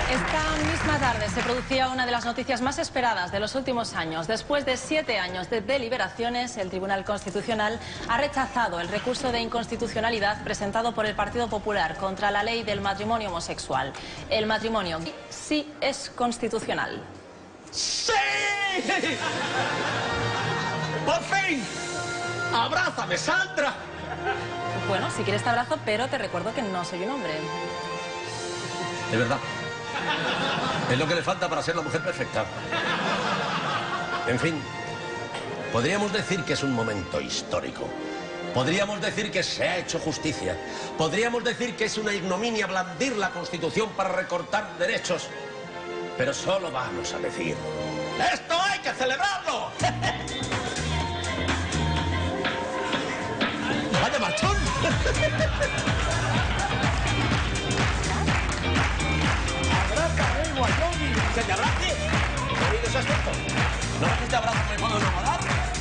Esta misma tarde se producía una de las noticias más esperadas de los últimos años. Después de 7 años de deliberaciones, el Tribunal Constitucional ha rechazado el recurso de inconstitucionalidad presentado por el Partido Popular contra la ley del matrimonio homosexual. El matrimonio sí es constitucional. ¡Sí! ¡Por fin! ¡Abrázame, Sandra! Bueno, si quieres te abrazo, pero te recuerdo que no soy un hombre. De verdad. Es lo que le falta para ser la mujer perfecta. En fin, podríamos decir que es un momento histórico. Podríamos decir que se ha hecho justicia. Podríamos decir que es una ignominia blandir la Constitución para recortar derechos. Pero solo vamos a decir: ¡esto hay que celebrarlo! ¡Vaya marchón! ¿Que te abrace? ¿Qué oídos has puesto? ¿No ves que este abrazo me puedo enamorar?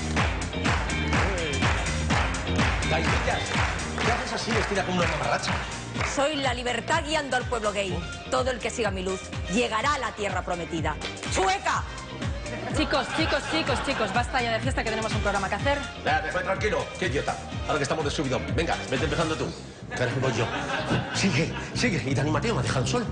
Gaitillas, ¿qué haces así vestida como una mamarracha? Soy la libertad guiando al pueblo gay. Todo el que siga mi luz llegará a la tierra prometida. ¡Chueca! Chicos, basta ya de fiesta, que tenemos un programa que hacer. Déjame tranquilo, qué idiota. Ahora que estamos de subidón. Venga, vete empezando tú. Que ahora voy yo. Sigue. Y Dani Mateo me ha dejado solo.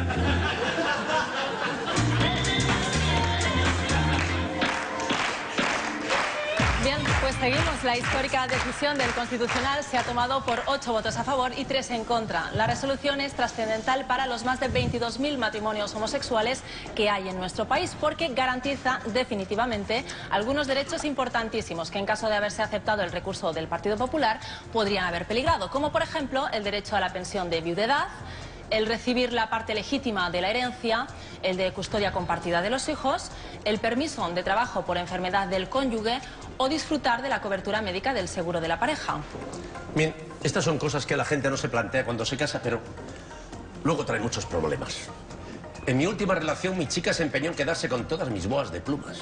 Bien, pues seguimos. La histórica decisión del Constitucional se ha tomado por 8 votos a favor y 3 en contra. La resolución es trascendental para los más de 22.000 matrimonios homosexuales que hay en nuestro país, porque garantiza definitivamente algunos derechos importantísimos que, en caso de haberse aceptado el recurso del Partido Popular, podrían haber peligrado, como por ejemplo el derecho a la pensión de viudedad, el recibir la parte legítima de la herencia, el de custodia compartida de los hijos, el permiso de trabajo por enfermedad del cónyuge o disfrutar de la cobertura médica del seguro de la pareja. Bien, estas son cosas que la gente no se plantea cuando se casa, pero luego traen muchos problemas. En mi última relación, mi chica se empeñó en quedarse con todas mis boas de plumas.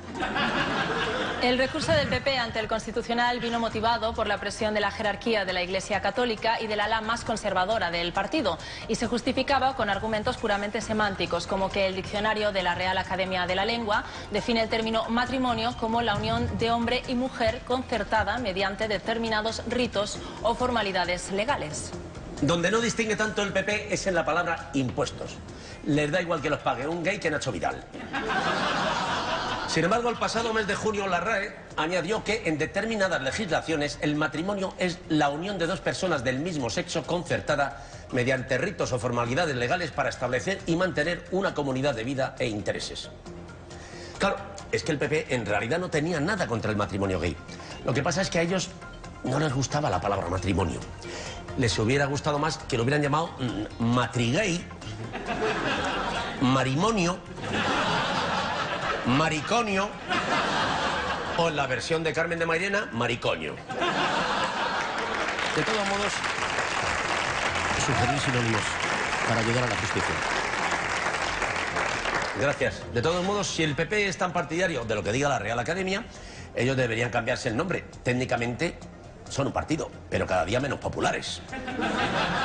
El recurso del PP ante el Constitucional vino motivado por la presión de la jerarquía de la Iglesia Católica y del ala más conservadora del partido, y se justificaba con argumentos puramente semánticos, como que el diccionario de la Real Academia de la Lengua define el término matrimonio como la unión de hombre y mujer concertada mediante determinados ritos o formalidades legales. Donde no distingue tanto el PP es en la palabra impuestos. Les da igual que los pague un gay que Nacho Vidal. Sin embargo, el pasado mes de junio la RAE añadió que en determinadas legislaciones el matrimonio es la unión de dos personas del mismo sexo concertada mediante ritos o formalidades legales para establecer y mantener una comunidad de vida e intereses. Claro, es que el PP en realidad no tenía nada contra el matrimonio gay. Lo que pasa es que a ellos no les gustaba la palabra matrimonio. Les hubiera gustado más que lo hubieran llamado matrigay, marimonio, mariconio o, en la versión de Carmen de Mairena, maricoño. De todos modos, sugerir sinónimos para ayudar a la justicia. Gracias. De todos modos, si el PP es tan partidario de lo que diga la Real Academia, ellos deberían cambiarse el nombre. Técnicamente son un partido, pero cada día menos populares.